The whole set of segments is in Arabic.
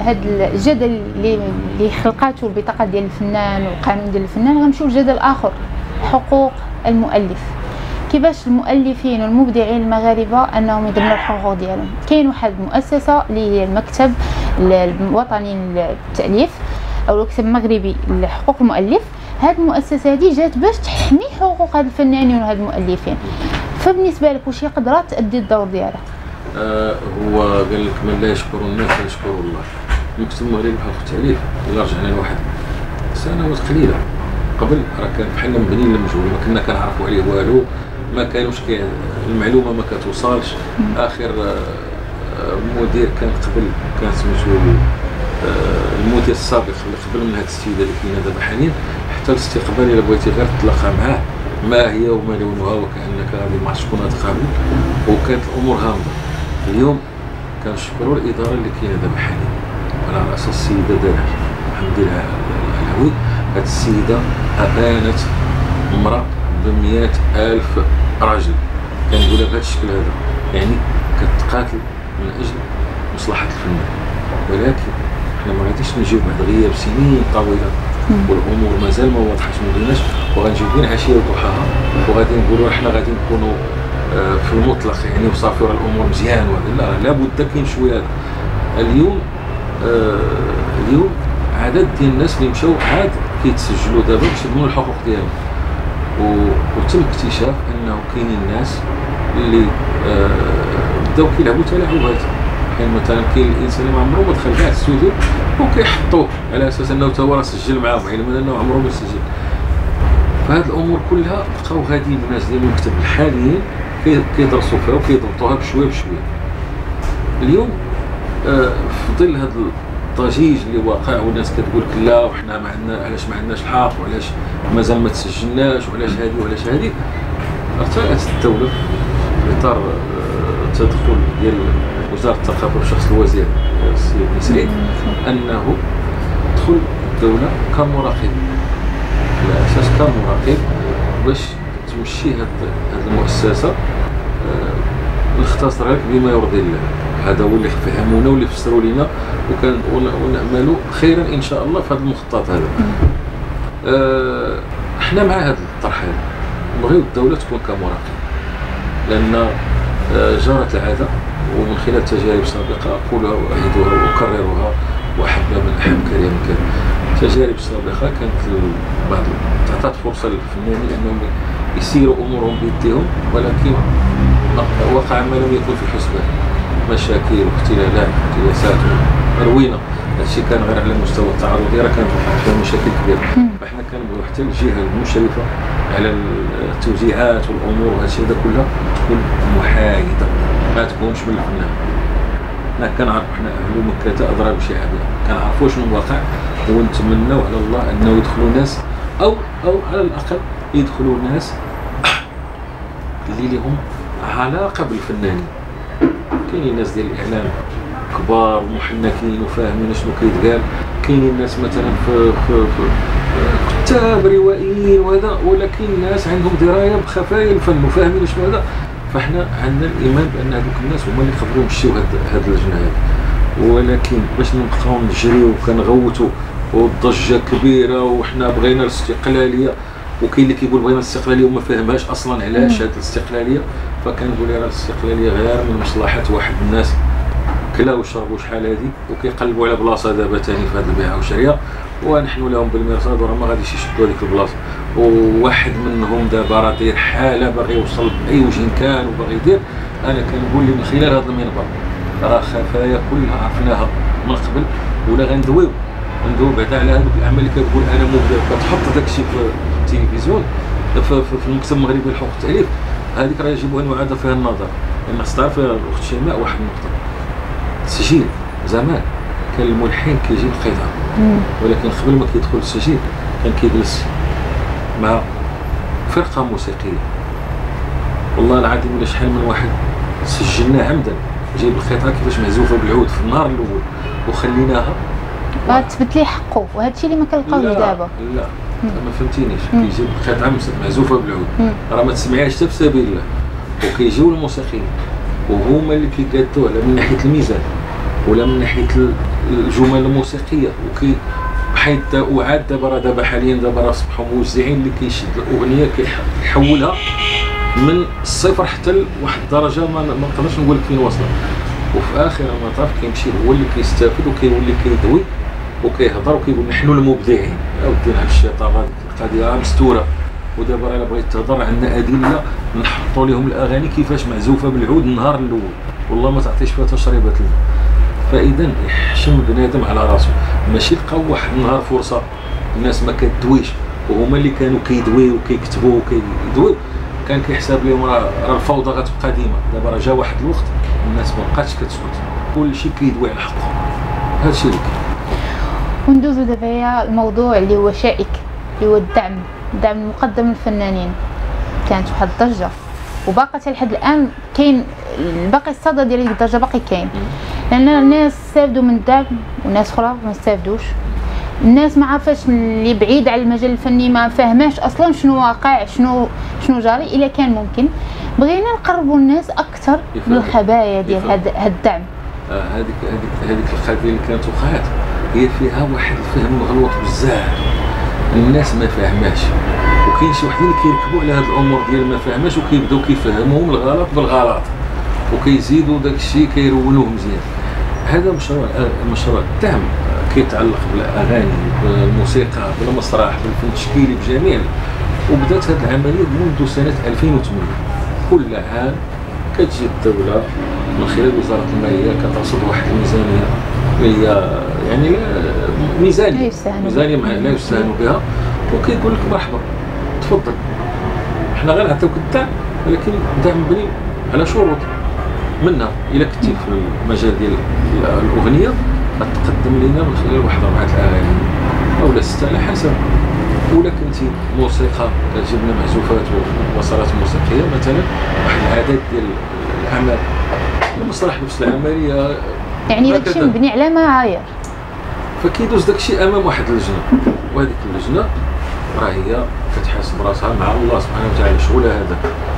هذا الجدل اللي خلقاته البطاقه ديال الفنان والقانون ديال الفنان، غنمشيو لجدل اخر، حقوق المؤلف. كيفاش المؤلفين والمبدعين المغاربه انهم يضمنوا الحقوق ديالهم؟ كاين واحد المؤسسه اللي هي المكتب الوطني للتاليف او المكتب المغربي لحقوق المؤلف. هذه المؤسسه هذه جات باش تحمي حقوق هاد الفنانين وهاد المؤلفين. فبالنسبه لك واش هي قدرات تأدي الدور ديالها؟ هو قال لك من لا يشكر الناس لا يشكر الله. المكتب المغربي لحقوق التاليف الا رجعنا لواحد سنوات قليله قبل راه كان بحالنا مبنيين للمجهول، ما كنا كنعرفوا عليه والو، ما كانوش المعلومه ما كتوصلش. اخر مدير كان قبل كان سميتو المدير السابق اللي قبل من هذه السيده اللي كاينه دابا حاليا، حتى الاستقبال الا بغيتي غير تتلاقى معاه ما هي وما لونها وكانك غادي مع شكون غتقابل، وكانت الامور هامده. اليوم كنشكروا الاداره اللي كاينه دابا حاليا على راس السيده دلال الحمد لله العلوي. هذه السيده ابانت امراه ب100,000 راجل كنقولها بهذا الشكل هذا، يعني كتقاتل من اجل مصلحه الفنان. ولكن احنا ما غاديش نجيو بعد غياب سنين طويله والامور مازال ما واضحاش ما بيناش، وغنجيو بين عشيه وضحاها وغادي نقولوا احنا غادي نكونوا في المطلق يعني وصافي راه الامور مزيان. لا لابد كاين شويه. اليوم اليوم عدد ديال الناس اللي مشاو عاد كيتسجلوا دابا باش يضمنوا الحقوق ديالهم، وتم اكتشاف انه كاينين الناس اللي بداو كيلعبوا تلاعبات. كاين مثلا كاين الانسان اللي ما عمره ما دخل كاع الاستوديو وكيحطوه على اساس انه تا هو راه سجل معاهم علما انه عمره ما سجل. فهاد الامور كلها بقاو غاديين الناس ديال المكتب الحاليين كيدرسوا فيها وكيضبطوها بشويه بشويه. اليوم في ظل هذا الضجيج اللي واقع والناس كتقول لك لا وحنا ما عندنا علاش ما عندناش الحق وعلاش مازال ما تسجلناش وعلاش هذه وعلاش هذه، ارتأت الدوله في اطار التدخل ديال وزاره الثقافه بشخص الوزير السيد بن سعيد انه تدخل الدوله كمراقب على اساس كمراقب باش تمشي هذه المؤسسه نختصرها لك بما يرضي الله. هذا هو اللي فهمونا واللي فسروا لنا ونأمل خيرا ان شاء الله في هذا المخطط هذا. احنا مع هذا الطرح هذا، نبغيو الدوله تكون كمراقب، لان جرت العاده ومن خلال تجارب سابقه اقولها واعيدها واكررها واحبها من احب كريم كريم. تجارب سابقه كانت بعض تعطات فرصه للفنانين انهم يسيروا امورهم بيديهم، ولكن وقع ما لم يكن في الحسبان، مشاكل واختلالات واختلاسات روينه. هادشي كان غير على المستوى التعرضي، راه كانت فيها مشاكل كبيره. فاحنا كنبغيو حتى الجهه المشرفه على التوجيهات والامور وهادشي هذا كلها تكون محايده، ما تكونش من الفنان. حنا كنعرفوا حنا اهل مكه اضرار بشعابها، كنعرفوا شنو الواقع ونتمنوا على الله انه يدخلوا ناس او على الاقل يدخلوا ناس اللي لهم علاقه بالفنانين. كاينين ناس ديال الاعلام كبار ومحنكين وفاهمين شنو كيتقال، كاينين ناس مثلا في كتاب روائيين وهذا، ولكن ناس عندهم درايه بخفايا الفن وفاهمين شنو هذا. فاحنا عندنا الايمان بان هذوك الناس هما اللي يقدروا يمشيو هاد اللجنه هذه. ولكن باش نبقاو نجريو وكنغوتوا والضجه كبيره وحنا بغينا الاستقلاليه، وكاين اللي كيقول بغينا الاستقلاليه وما فاهمهاش اصلا علاش هاد الاستقلاليه. فكنقول راه الاستقلاليه غير من مصلحه واحد الناس كلاو وشربوا شحال هادي وكيقلبوا على بلاصه دابا ثاني في هذه البيعه والشريه، ونحن لهم بالمرصاد وراه ما غاديش يشدوا هذيك البلاصه. وواحد منهم دابا راه داير حاله باغي يوصل باي وجه كان وباغي يدير. انا كنقول لي من خلال هذا المنبر راه خفايا كلها عرفناها من قبل، ولا غندويو بعدا على هذوك الاعمال اللي كتقول انا مبدع كتحط داك الشيء في التلفزيون في المكتب المغربي لحقوق التاليف. هذيك راه يجب ان يعاد فيها النظر، لان خص تعرف الاخت شيماء واحد النقطه. التسجيل زمان كان الملحن كيجيب قطعه، ولكن قبل ما كيدخل التسجيل كان كيجلس مع فرقه موسيقيه. والله العظيم ولا شحال من واحد سجلناه عمدا، جايب القطعه كيفاش معزوفه بالعود في النهار الاول وخليناها تثبت ليه حقه. وهذا الشيء اللي ما كنلقاوش دابا. لا ما فهمتينيش. كيجيب القطعه معزوفه بالعود راه ما تسمعيهاش حتى في سبيل الله، وكيجيو الموسيقيين وهما اللي كيقادوه لا من ناحيه الميزان ولا من ناحيه الجمل الموسيقيه وكي حيت وعاد دابا حاليا دابا اصبحوا موزعين اللي كيشد الاغنيه كيحولها من الصفر حتى لواحد الدرجه ما نقدرش نقول لك فين واصله، وفي اخر المطاف كيمشي هو اللي كيستافد وكيولي كيدوي وكيهضر وكيقول نحن المبدعين. اودي هاد الشيطان هذيك القضيه مستوره، ودابا الا بغيت تهضر عندنا ادله نحطوا لهم الاغاني كيفاش معزوفه بالعود النهار الاول والله ما تعطيش فيها تشريبات الماء. فاذا يحشم بنادم على راسه، ماشي لقاو واحد النهار فرصه الناس ما كتدويش وهما اللي كانوا كيدويو وكيكتبوا وكيدويو كان كيحسب لهم راه الفوضى غتبقى ديما. دابا راه جا واحد الوقت الناس ما بقاتش كتسكت، كلشي كيدوي على حقه. هادشي اللي كاين. وندوزو دابا الموضوع اللي هو شائك، اللي هو الدعم المقدم للفنانين. كانت واحد الضجه وباقي حتى لحد الان كاين، باقي الصدى ديال الضجه باقي كاين، لان الناس استافدوا من الدعم وناس اخرى ما استافدوش. الناس ما عارفاش اللي بعيد على المجال الفني ما فاهماش اصلا شنو واقع، شنو جاري. الا كان ممكن بغينا نقربوا الناس اكثر من الخبايا ديال هذا الدعم. هذيك القضيه اللي كانت وقعت هي فيها واحد الفهم مغلوط بزاف، الناس ما فاهماش، وكاين شي وحدين اللي كيركبوا على هاد الامور ديال ما فاهماش وكيبداو كيفهموهم الغلط بالغلط وكيزيدوا داك الشيء كيرولوه مزيان. هذا مشروع الدعم كيتعلق بالاغاني بالموسيقى بالمسرح بالفن التشكيلي بجميع. وبدات هذه العمليه منذ سنه 2008. كل عام كتجي الدوله من خلال وزاره الماليه كترصد واحد الميزانيه هي يعني ميزانيه لا يستهان بها، وكيقول لك مرحبا تفضل حنا غنعطيوك الدعم، ولكن الدعم مبني على شروط. منها الا كنتي في المجال ديال الاغنيه غتقدم لنا من خلال واحد 4 اغاني اولا 6 على حسب، ولا كنتي موسيقى كتجيب لنا معزوفات ووصلات موسيقيه مثلا واحد العدد ديال الاعمال. المسرح نفس العمليه، يعني داكشي مبني على معايير. فكيدوز داكشي امام واحد اللجنه، وهذيك اللجنه راه هي كتحاسب راسها مع الله سبحانه وتعالى. شغل هذا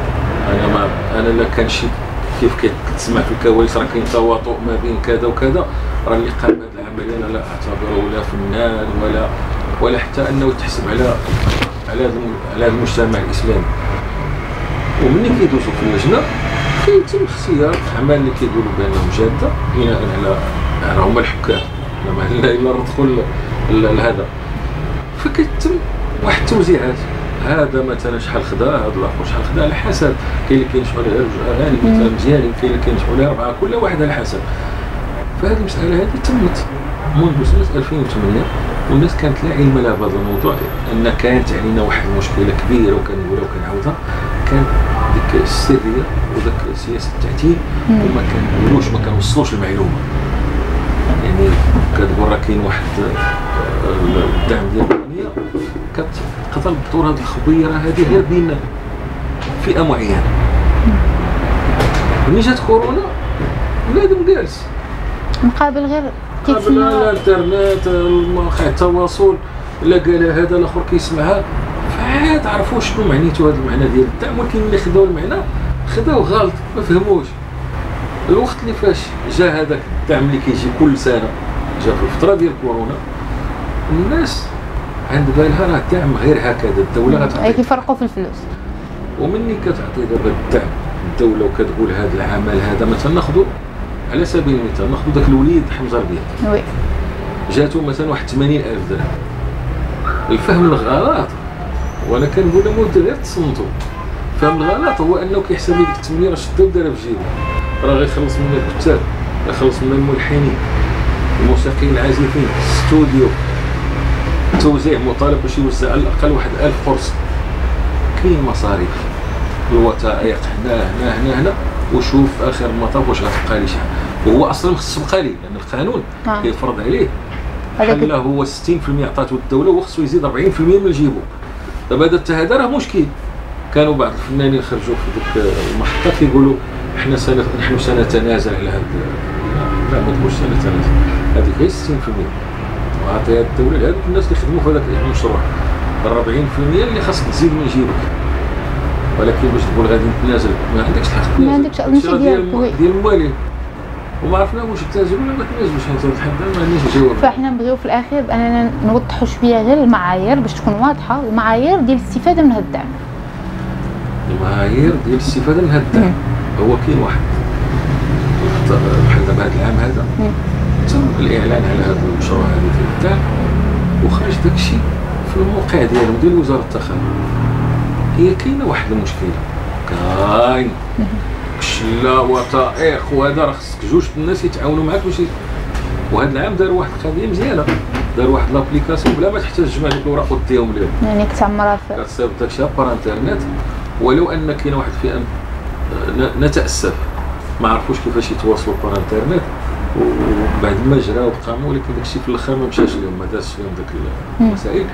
انا لا كان شي كيف كتسمع في الكواليس راه كاين تواطؤ ما بين كذا وكذا، راه اللي قام بهذه العمليه انا لا اعتبره لا فنان ولا حتى انه يتحسب على المجتمع الاسلامي. ومني كيدوزوا في اللجنه كيتم اختيار الاعمال اللي كيقولوا بانهم جاده بناء على هما الحكام لا الا ردخل لهذا، فكيتم واحد التوزيعات. هذا مثلا شحال خدا، هذا الاخر شحال خدا، على حسب. كاين اللي كينجحوا على 2 اغاني مثلا مزيانين، كاين اللي كينجحوا على 4، كل واحد على حسب. فهذه المساله هذه تمت منذ سنه 2008 والناس كانت لا علم لها بهذا الموضوع، ان كانت علينا واحد المشكله كبيره وكنقولها وكنعاودها. كان ديك السريه وداك سياسه التعتيم وما كنقولوش ما كنوصلوش المعلومه. يعني كتقول راه كاين واحد الدعم ديال الاغنيه كتقدر بدور هذه الخبيه، راه هذه غير بين فئه معينه. ملي جات كورونا بنادم جالس مقابل غير كيتسمع الانترنت مواقع التواصل، لا قالها هذا الاخر كيسمعها، فعاد عرفوا شنو معنيتو هذا المعنى ديال الدعم. ولكن اللي خداو المعنى خداو غلط ما فهموش. الوقت اللي فاش جا هذاك الدعم اللي كيجي كل سنه، جا في الفتره ديال كورونا، الناس عند بالها راه الدعم غير هكذا، الدوله غتعطي كيفرقوا في الفلوس. ومني كتعطي دابا الدعم الدوله وكتقول هذا العمل هذا مثلا ناخذ على سبيل المثال ناخذ داك الوليد حمزه ربيع، وي جاتو مثلا واحد 80,000 درهم. الفهم الغلط وانا كنقول لهم غير تصنتوا. الفهم الغلط هو انه كيحسب لي ديك 80 راه شدو دارها في جيبو، راه غيخلص منها الكتاب، غيخلص منها الملحنين الموسيقيين العازفين، استوديو، توزيع مطالب باش يوزع على الاقل واحد 1000 فرصه. كاين مصاريف، الوثائق هنا وشوف اخر المطاف واش غتبقى لي شحال، وهو اصلا ما خصش يبقى لي لان القانون كيفرض عليه بحال هو 60% عطاتو الدوله وخصو يزيد 40% من جيبو. دابا هذا راه مشكل. كانوا بعض الفنانين خرجوا في ديك المحطه كيقولوا نحن سنتنازل على هذا، لا ما تقولش سنتنازل، هذيك غير 60% وعطيها الدوله لهذوك الناس اللي خدموا في هذاك المشروع. 40% اللي خاصك تزيد من جيبك، ولكن باش تقول غادي نتنازل ما عندكش الحق، ما عندكش ماشي ديالك ديال الموالين. وما عرفنا واش تلازم ولا ما تلازمش حتى لحد الان ما عندناش جواب. فاحنا نبغيو في الاخير باننا نوضحوا شويه غير المعايير باش تكون واضحه، المعايير ديال الاستفاده من هذا الدعم. المعايير ديال الاستفاده من هذا الدعم هو كاين واحد بحال دابا هذا العام هذا تم الاعلان على هذا المشروع هذا ديال الدعم، وخرج داكشي في الموقع ديالهم ديال وزاره التخابر. هي كاينه واحد المشكله، كاين شله وثائق وهذا راه خصك جوج الناس يتعاونوا معاك باش وهذا العام دار واحد القضيه مزيانه، دار واحد لابليكاسيون بلا ما تحتاج تجمع ديك الاوراق وديهم لهم، يعني كتعمرها في كتصيفط داكشي بار انترنت. ولو ان كاين واحد الفئه نتاسف ما عرفوش كيفاش يتواصلوا بار انترنت، وبعد ما جرى وقاموا، ولكن داكشي في الاخر ما مشاش لهم، ما دازش لهم داك المسائل.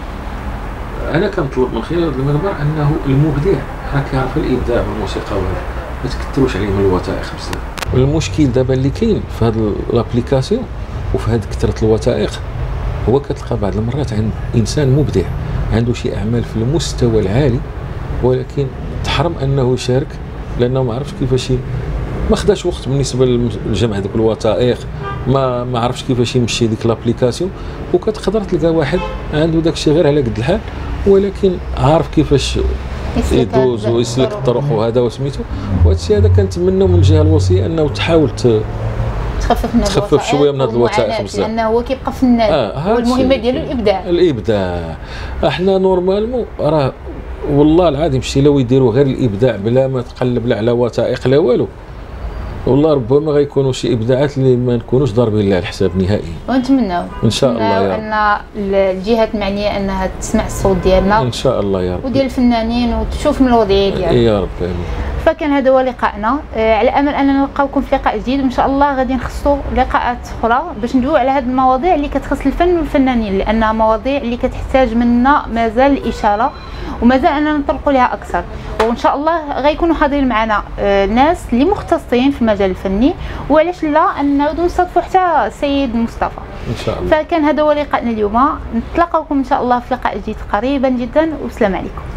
انا كنطلب من خلال هذا المنبر انه المبدع راه كيعرف الابداع والموسيقى وهذا، ما تكثروش عليهم الوثائق بزاف. والمشكل دابا اللي كاين في هذا الابليكاسيون وفي هذه كثره الوثائق هو كتلقى بعض المرات عند انسان مبدع عنده شي اعمال في المستوى العالي، ولكن تحرم انه يشارك لانه ما عرفش كيفاش، ما خداش وقت بالنسبه لجمع هذوك الوثائق، ما عرفش كيفاش يمشي ديك لابليكاسيون. وكتقدر تلقى واحد عنده داك الشيء غير على قد الحال، ولكن عارف كيفاش يدوز ويسلك الطرق وهذا وسميتو. وهذا الشيء هذا كنتمنوا من الجهه الوصيه انه تحاول تخفف شويه من هذه الوثائق بزاف، لانه هو كيبقى فنان والمهمه ديالو الابداع. احنا نورمالمون راه والله العظيم شتي لو يديروا غير الابداع بلا ما تقلب لا على وثائق لا والو، والله ربما غيكونوا شي ابداعات اللي ما نكونوش ضاربين لها الحساب نهائيا. ونتمناو ان شاء الله يا رب ان الجهات المعنيه انها تسمع الصوت ديالنا ان شاء الله يا رب، وديال الفنانين وتشوف من الوضعيه ديالهم يا رب. فكان هذا هو لقائنا، على امل اننا نلقاوكم في لقاء جديد، وان شاء الله غادي نخصصوا لقاءات اخرى باش ندويو على هذه المواضيع اللي كتخص الفن والفنانين، لانها مواضيع اللي كتحتاج منا مازال الاشاره ومازال اننا نطرقوا لها اكثر. وان شاء الله غيكونوا حاضرين معنا ناس اللي مختصين في المجال الفني، وعلاش لا ان نعاودوا نصادفوا حتى السيد مصطفى ان شاء الله. فكان هذا هو لقائنا اليوم، نتلاقاوكم ان شاء الله في لقاء جديد قريبا جدا، والسلام عليكم.